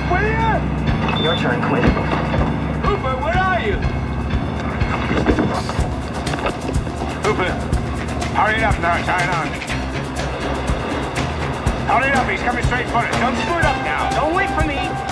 Will you? Your turn, Quinn. Hooper, where are you? Hooper, hurry it up now, tie it on. Hurry it up, he's coming straight for us. Don't screw it up now. Don't wait for me.